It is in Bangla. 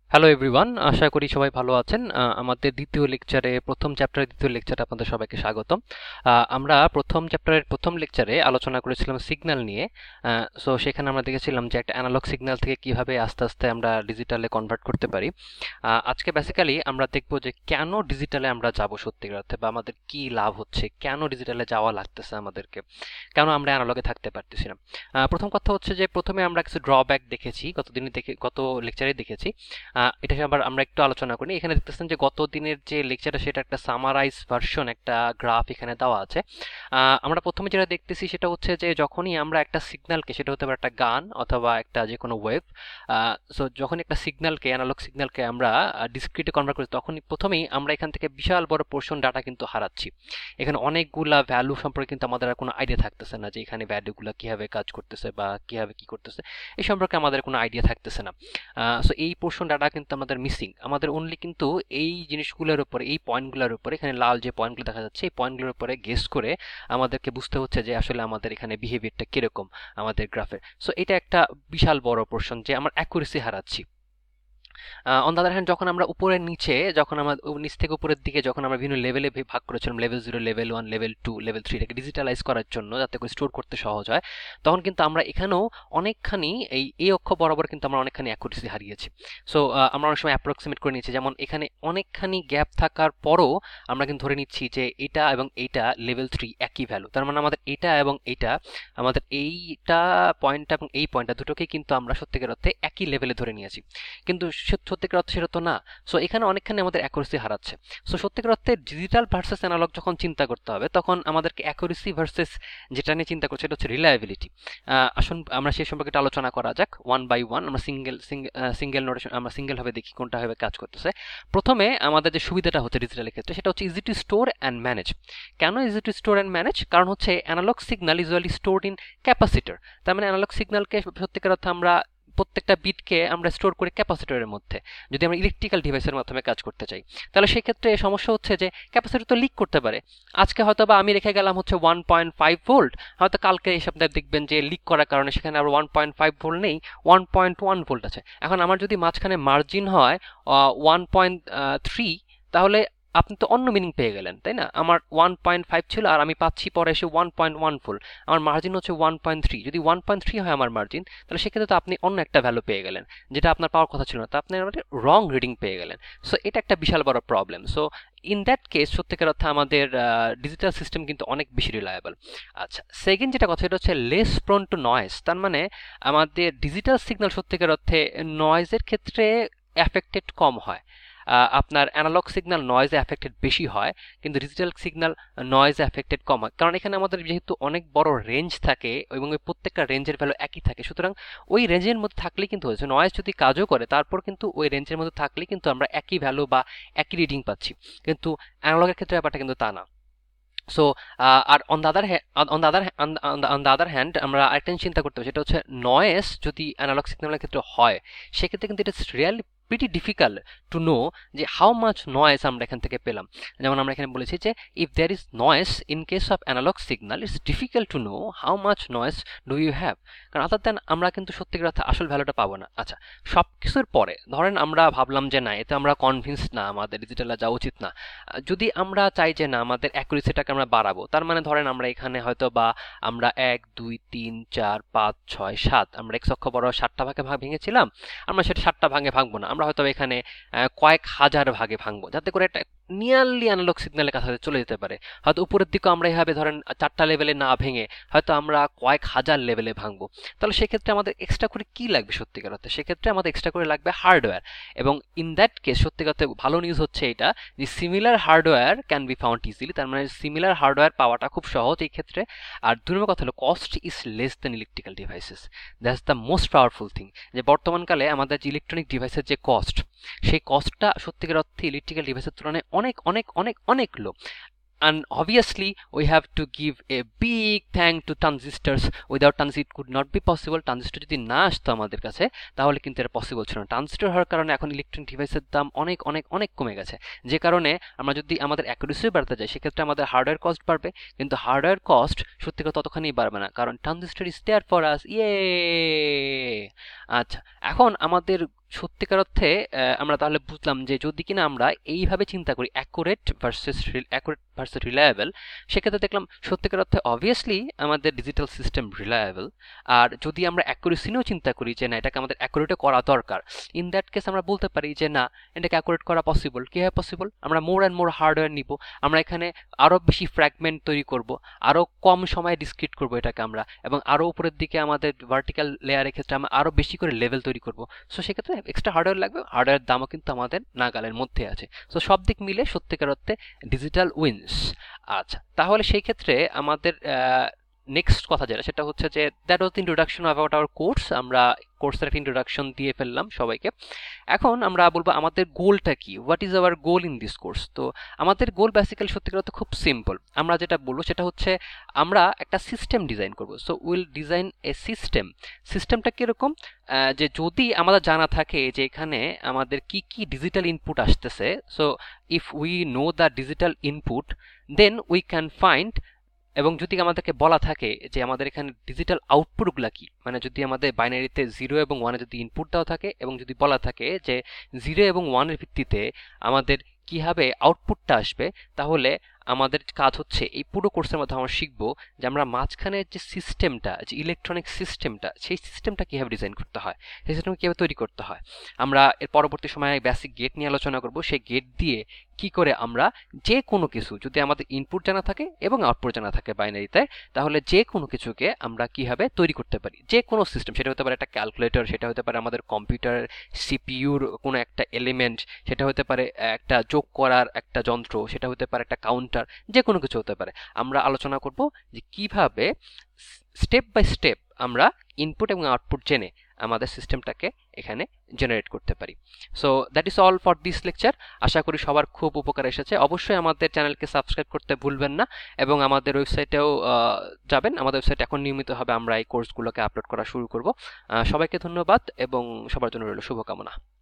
হ্যালো এভরিওয়ান, আশা করি সবাই ভালো আছেন। আমাদের দ্বিতীয় লেকচারে প্রথম চ্যাপ্টারের দ্বিতীয় লেকচারে আপনাদের সবাইকে স্বাগতম। আমরা প্রথম চ্যাপ্টারের প্রথম লেকচারে আলোচনা করেছিলাম সিগন্যাল নিয়ে। সো সেখানে আমরা দেখেছিলাম যে একটা অ্যানালগ সিগন্যাল থেকে কিভাবে আস্তে আস্তে আমরা ডিজিটালে কনভার্ট করতে পারি। আজকে বেসিক্যালি আমরা দেখব যে কেন ডিজিটালে আমরা যাব সত্যিকার অর্থে, বা আমাদের কি লাভ হচ্ছে, কেন ডিজিটালে যাওয়া লাগতেছে আমাদেরকে, কেন আমরা অ্যানালগে থাকতে পারতেছি না। প্রথম কথা হচ্ছে যে প্রথমে আমরা কিছু ড্রব্যাক দেখেছি, গত লেকচারে দেখেছি। এটা আবার আমরা একটু আলোচনা করি। এখানে দেখতেছেন যে গত দিনের যে লেকচারটা সেটা একটা সামারাইজ ভার্সন, একটা গ্রাফ এখানে দেওয়া আছে। আমরা প্রথমে যেটা দেখতেছি সেটা হচ্ছে যে যখনই আমরা একটা সিগন্যালকে, সেটা হতে পারে একটা গান অথবা একটা যে কোনো ওয়েভ, সো যখন একটা সিগন্যালকে, অ্যানালগ সিগন্যালকে আমরা ডিসক্রিটে কনভার্ট করি, তখনই প্রথমেই আমরা এখান থেকে বিশাল বড় পোর্শন ডাটা কিন্তু হারাচ্ছি। এখানে অনেকগুলা ভ্যালু সম্পর্কে কিন্তু আমাদের আর কোনো আইডিয়া থাকতেছে না, যে এখানে ভ্যালুগুলো কিভাবে কাজ করতেছে বা কিভাবে কি করতেছে, এই সম্পর্কে আমাদের কোনো আইডিয়া থাকতেছে না। সো এই পোর্শন ডাটা কিন্তু আমাদের মিসিং। আমাদের অনলি কিন্তু এই জিনিসগুলোর উপরে, এই পয়েন্টগুলোর উপরে, এখানে লাল যে পয়েন্টগুলো দেখা যাচ্ছে, এই পয়েন্টগুলোর উপরে গেস করে আমাদেরকে বুঝতে হচ্ছে যে আসলে আমাদের এখানে বিহেভিয়ারটা কিরকম আমাদের গ্রাফের। সো এটা একটা বিশাল বড় পোর্শন যে আমার অ্যাকুরেসি হারাচ্ছি। অন দ্য আদার হ্যান্ড, যখন আমরা উপরের নিচে, যখন আমরা নিচ থেকে উপরের দিকে যখন আমরা বিভিন্ন লেভেলে ভাগ করেছিলাম, লেভেল 0, লেভেল 1, লেভেল 2, লেভেল 3, এটাকে ডিজিটালাইজ করার জন্য যাতে করে স্টোর করতে সহজ হয়, তখন কিন্তু আমরা এখানেও অনেকখানি এই অক্ষ বরাবর কিন্তু আমরা অনেকখানি অ্যাকুরেসি হারিয়েছি। সো আমরা অনেক সময় অ্যাপ্রক্সিমেট করে নিচ্ছি, যেমন এখানে অনেকখানি গ্যাপ থাকার পরও আমরা কিন্তু ধরে নিচ্ছি যে এটা এবং এইটা লেভেল 3 একই ভ্যালু। তার মানে আমাদের এটা এবং এইটা, আমাদের এইটা পয়েন্টটা এবং এই পয়েন্টটা দুটোকেই কিন্তু আমরা সত্যিকার অর্থে একই লেভেলে ধরে নিয়েছি, কিন্তু সত্যিকার অর্থে সেটা তো না। সো এখানে অনেকখানি আমাদের অ্যাকুরেসি হারাচ্ছে। সো সত্যিকার অর্থে ডিজিটাল ভার্সেস অ্যানালগ যখন চিন্তা করতে হবে, তখন আমাদেরকে অ্যাকুরেসি ভার্সেস যেটা নিয়ে চিন্তা করছি সেটা হচ্ছে রিলায়েবিলিটি। আসুন আমরা সেই সম্পর্কে একটু আলোচনা করা যাক ওয়ান বাই ওয়ান। আমরা সিঙ্গেল নোটেশন, আমরা সিঙ্গেল ভাবে দেখি কোনটা ভাবে কাজ করতেছে। প্রথমে আমাদের যে সুবিধাটা হচ্ছে ডিজিটালের ক্ষেত্রে, সেটা হচ্ছে easy to store and manage. কেন easy to store and manage? কারণ হচ্ছে analog signal usually stored in capacitor. তার মানে অ্যানালগ সিগন্যালকে সত্যিকার অর্থে আমরা প্রত্যেকটা বিটকে আমরা স্টোর করি ক্যাপাসিটরের মধ্যে। যদি আমরা ইলেকট্রিক্যাল ডিভাইসের মাধ্যমে কাজ করতে চাই, তাহলে সেক্ষেত্রে সমস্যা হচ্ছে যে ক্যাপাসিটর তো লিক করতে পারে। আজকে হয়তো বা আমি রেখে গেলাম হচ্ছে 1.5 ভোল্ট, হয়তো কালকে এই সপ্তাহে দেখবেন যে লিক করার কারণে সেখানে আবার 1.5 ভোল্ট নেই, 1.1 ভোল্ট আছে। এখন আমার যদি মাঝখানে মার্জিন হয় 1.3, তাহলে আপনি তো অন্য মিনিং পেয়ে গেলেন, তাই না? আমার 1.5 ছিল আর আমি পাচ্ছি পরে এসে 1.14, আমার মার্জিন হচ্ছে 1.3। যদি 1.3 হয় আমার মার্জিন, তাহলে সেক্ষেত্রে তো আপনি অন্য একটা ভ্যালু পেয়ে গেলেন, যেটা আপনার পাওয়ার কথা ছিল না, তা আপনি রং রিডিং পেয়ে গেলেন। সো এটা একটা বিশাল বড় problem. So in that case সত্যিকার অর্থে আমাদের ডিজিটাল সিস্টেম কিন্তু অনেক বেশি রিলায়েবল। আচ্ছা, সেকেন্ড যেটা কথা, এটা হচ্ছে লেস প্রোন টু নয়েজ। তার মানে আমাদের ডিজিটাল সিগন্যাল সত্যিকার অর্থে নয়েজের ক্ষেত্রে অ্যাফেক্টেড কম হয়। আপনার অ্যানালগ সিগন্যাল নয়েজে অ্যাফেক্টেড বেশি হয়, কিন্তু ডিজিটাল সিগন্যাল নয়েজে অ্যাফেক্টেড কম হয়। কারণ এখানে আমাদের যেহেতু অনেক বড় রেঞ্জ থাকে এবং ওই প্রত্যেকটা রেঞ্জের ভ্যালু একই থাকে, সুতরাং ওই রেঞ্জের মধ্যে থাকলেই কিন্তু হয়েছে, নয়েজ যদি কাজও করে তারপর কিন্তু ওই রেঞ্জের মধ্যে থাকলেই কিন্তু আমরা একই ভ্যালু বা একই রিডিং পাচ্ছি। কিন্তু অ্যানালগের ক্ষেত্রে ব্যাপারটা কিন্তু তা না। সো আর অন দ্য আদার হ্যান্ড আমরা আরেকটা জিনিস চিন্তা করতে হবে, সেটা হচ্ছে নয়েস যদি অ্যানালগ সিগন্যালের ক্ষেত্রে হয়, সেক্ষেত্রে কিন্তু এটা really pretty difficult to know যে হাউ মাচ নয়েস আমরা এখান থেকে পেলাম। যেমন আমরা এখানে বলেছি যে if there is noise in case of analog signal, it's difficult to know how much noise do you have. কারণ আদার দেন আমরা কিন্তু সত্যিকার অর্থে আসল ভ্যালুটা পাবো না। আচ্ছা, সব কিছুর পরে ধরেন আমরা ভাবলাম যে না, এতে আমরা কনভিন্স না, আমাদের ডিজিটালে যাওয়া উচিত না। যদি আমরা চাই যে না আমাদের অ্যাকুরেসিটাকে আমরা বাড়াবো, তার মানে ধরেন আমরা এখানে হয়তো বা আমরা 1, 2, 3, 4, 5, 6, 7, আমরা এক্স অক্ষ বরাবর 7টা ভাগে ভেঙেছিলাম। আমরা সেটা 7টা ভাগে ভাঙবো না, আমরা হয়তো এখানে কয়েক হাজার ভাগে ভাঙবো, যাতে করে একটা নিয়ারলি অ্যানালগ সিগন্যালের কাছাকাছি চলে যেতে পারে। হয়তো উপরের দিকে আমরা এইভাবে ধরেন 4টা লেভেলে না ভেঙে হয়তো আমরা কয়েক হাজার লেভেলে ভাঙবো। তাহলে সেক্ষেত্রে আমাদের এক্সট্রা করে কি লাগবে সত্যিকার অর্থে? সেক্ষেত্রে আমাদের এক্সট্রা করে লাগবে হার্ডওয়্যার। এবং ইন দ্যাট কেস সত্যিকার অর্থে ভালো নিউজ হচ্ছে এটা যে similar hardware can be found easily. তার মানে সিমিলার হার্ডওয়্যার পাওয়াটা খুব সহজ এই ক্ষেত্রে। আর 2 নম্বর কথা হলো cost is less than electrical devices. That's the most powerful thing, যে বর্তমানকালে আমাদের যে ইলেকট্রনিক ডিভাইসের যে কস্ট, সেই কস্টটা সত্যিকার অর্থে ইলেকট্রিক্যাল ডিভাইসের তুলনায় অনেক অনেক অনেক অনেক low. And obviously we have to give a big thank to transistors. Without transistor it could not be possible. Transistor যদি না আসতো আমাদের কাছে, তাহলে কিন্তু এটা পসিবল ছিল না। ট্রানজিস্টর হওয়ার কারণে এখন ইলেকট্রনিক ডিভাইসের দাম অনেক অনেক অনেক কমে গেছে, যে কারণে আমরা যদি আমাদের অ্যাকুরেসি বাড়তে যাই, সেক্ষেত্রে আমাদের হার্ডওয়্যার কস্ট বাড়বে, কিন্তু হার্ডওয়্যার কস্ট সত্যি কথা ততখানি বাড়বে না, কারণ transistor is there for us. ইয়ে। আচ্ছা, এখন আমাদের সত্যিকার অর্থে আমরা তাহলে বুঝলাম যে যদি কিনা আমরা এইভাবে চিন্তা করি অ্যাকুরেট ভার্সেস রিলায়েবল, সেক্ষেত্রে দেখলাম সত্যিকার অর্থে অবভিয়াসলি আমাদের ডিজিটাল সিস্টেম রিলায়েবল। আর যদি আমরা অ্যাকুরেসি নিয়েও চিন্তা করি যে না এটাকে আমাদের অ্যাকুরেটও করা দরকার, ইন দ্যাট কেস আমরা বলতে পারি যে না এটাকে অ্যাকুরেট করা পসিবল। কীভাবে পসিবল? আমরা মোর অ্যান্ড মোর হার্ডওয়্যার নিব, আমরা এখানে আরও বেশি ফ্র্যাগমেন্ট তৈরি করব, আরও কম সময়ে ডিসক্রিট করব এটাকে আমরা, এবং আরও উপরের দিকে আমাদের ভার্টিক্যাল লেয়ারের ক্ষেত্রে আমরা আরও বেশি করে লেভেল তৈরি করব। সো সেক্ষেত্রে এক্সট্রা হার্ডওয়্যার লাগবে, হার্ডওয়্যারের দামও কিন্তু আমাদের নাগালের মধ্যে আছে। সো সব দিক মিলে সত্যিকার অর্থে ডিজিটাল উইন্স। আচ্ছা, তাহলে সেই ক্ষেত্রে আমাদের নেক্সট কথা যেটা সেটা হচ্ছে যে that was introduction about our course. আমরা কোর্সের একটা ইন্ট্রোডাকশন দিয়ে ফেললাম সবাইকে। এখন আমরা বলবো আমাদের গোলটা কি, what is our goal in this course. তো আমাদের গোল বেসিক্যালি সত্যিকার অর্থে খুব সিম্পল। আমরা যেটা বলবো সেটা হচ্ছে আমরা একটা সিস্টেম ডিজাইন করব। So will design a system. সিস্টেমটা কীরকম? যে যদি আমাদের জানা থাকে যে এখানে আমাদের কি কি ডিজিটাল ইনপুট আসতেছে, so if we know the digital input then we can find, এবং যদি আমাদেরকে বলা থাকে যে আমাদের এখানে ডিজিটাল আউটপুটগুলো কি, মানে যদি আমাদের বাইনারিতে 0 এবং 1 যদি ইনপুট দেওয়া থাকে এবং যদি বলা থাকে যে 0 এবং 1 ভিত্তিতে আমাদের কিভাবে আউটপুটটা আসবে, তাহলে আমাদের কাজ হচ্ছে এই পুরো কোর্সের মধ্যে আমরা শিখবো যে আমরা মাঝখানের যে সিস্টেমটা, যে ইলেকট্রনিক সিস্টেমটা, সেই সিস্টেমটা কীভাবে ডিজাইন করতে হয়, সেই সিস্টেম কীভাবে তৈরি করতে হয়। আমরা এর পরবর্তী সময়ে বেসিক গেট নিয়ে আলোচনা করব। সেই গেট দিয়ে কি করে আমরা যে কোনো কিছু, যদি আমাদের ইনপুট জানা থাকে এবং আউটপুট জানা থাকে বাইনারিতে, তাহলে যে কোনো কিছুকে আমরা কিভাবে তৈরি করতে পারি। যে কোনো সিস্টেম, সেটা হতে পারে একটা ক্যালকুলেটর, সেটা হতে পারে আমাদের কম্পিউটারের সিপিইউর কোনো একটা এলিমেন্ট, সেটা হতে পারে একটা যোগ করার একটা যন্ত্র, সেটা হতে পারে একটা কাউন্টার, যে কোনো কিছু হতে পারে। আমরা আলোচনা করব যে কিভাবে স্টেপ বাই স্টেপ আমরা ইনপুট এবং আউটপুট জেনে আমাদের সিস্টেমটাকে এখানে জেনারেট করতে পারি। So that is all for this lecture. আশা করি সবার খুব উপকার এসেছে। অবশ্যই আমাদের চ্যানেলকে সাবস্ক্রাইব করতে ভুলবেন না, এবং আমাদের ওয়েবসাইটেও যাবেন। আমাদের ওয়েবসাইট এখন নিয়মিতভাবে আমরা এই কোর্সগুলোকে আপলোড করা শুরু করব। সবাইকে ধন্যবাদ এবং সবার জন্য রইল শুভকামনা।